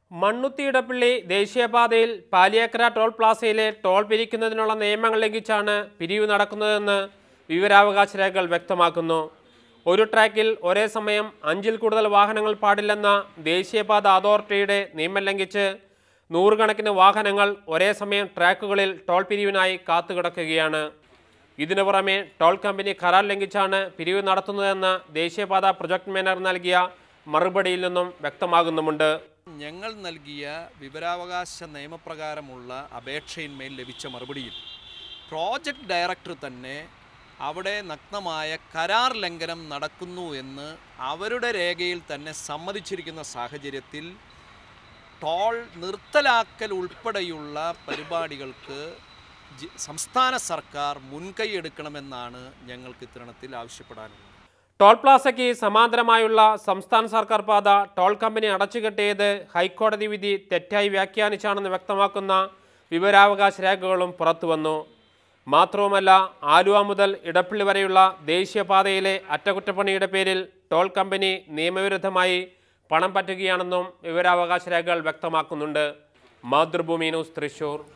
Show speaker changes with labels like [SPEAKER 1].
[SPEAKER 1] മണ്ണുത്തിയിടപ്പള്ളി ദേശീയപാതയിൽ പാലിയേക്കര ടോൾ പ്ലാസയിലെ ടോൾ പിരിക്കുന്നതിനുള്ള നിയമങ്ങൾ ലംഘിച്ചാണ് പിരിവ് നടക്കുന്നതെന്ന് വിവരാവകാശ രേഖകൾ വ്യക്തമാക്കുന്നു. ഒരു ട്രാക്കിൽ ഒരേ സമയം 5-ൽ കൂടുതൽ വാഹനങ്ങൾ പാടില്ലെന്ന ദേശീയപാത അതോറിറ്റിയുടെ നിയമം ലംഘിച്ച് നൂറുകണക്കിന് വാഹനങ്ങൾ ഒരേ സമയം ട്രാക്കുകളിൽ ടോൾ പിരിവിനായി കാത്തുകിടക്കുകയാണ്. ഇതിനു പുറമെ ടോൾ കമ്പനി കരാർ ലംഘിച്ചാണ് പിരിവ് നടത്തുന്നതെന്ന് ദേശീയപാത പ്രൊജക്ട് മാനേജർ നൽകിയ മറുപടിയിൽ നിന്നും വ്യക്തമാകുന്നുമുണ്ട്.
[SPEAKER 2] ഞങ്ങൾ നൽകിയ വിവരാവകാശ നിയമപ്രകാരമുള്ള അപേക്ഷയിന്മേൽ ലഭിച്ച മറുപടിയിൽ പ്രോജക്റ്റ് ഡയറക്ടർ തന്നെ അവിടെ നഗ്നമായ കരാർ ലംഘനം നടക്കുന്നു എന്ന് അവരുടെ രേഖയിൽ തന്നെ സമ്മതിച്ചിരിക്കുന്ന സാഹചര്യത്തിൽ ടോൾ നിർത്തലാക്കൽ ഉൾപ്പെടെയുള്ള പരിപാടികൾക്ക് സംസ്ഥാന സർക്കാർ മുൻകൈ എടുക്കണമെന്നാണ് ഞങ്ങൾക്ക് ഇത്തരണത്തിൽ ആവശ്യപ്പെടാനുള്ളത്.
[SPEAKER 1] ടോൾ പ്ലാസയ്ക്ക് സമാന്തരമായുള്ള സംസ്ഥാന സർക്കാർ പാത ടോൾ കമ്പനി അടച്ചുകെട്ടിയത് ഹൈക്കോടതി വിധി തെറ്റായി വ്യാഖ്യാനിച്ചാണെന്ന് വ്യക്തമാക്കുന്ന വിവരാവകാശ രേഖകളും പുറത്തുവന്നു. മാത്രവുമല്ല, ആലുവ മുതൽ ഇടപ്പള്ളി വരെയുള്ള ദേശീയപാതയിലെ അറ്റകുറ്റപ്പണിയുടെ പേരിൽ ടോൾ കമ്പനി നിയമവിരുദ്ധമായി പണം പറ്റുകയാണെന്നും വിവരാവകാശ രേഖകൾ വ്യക്തമാക്കുന്നുണ്ട്. മാതൃഭൂമി ന്യൂസ്, തൃശൂർ.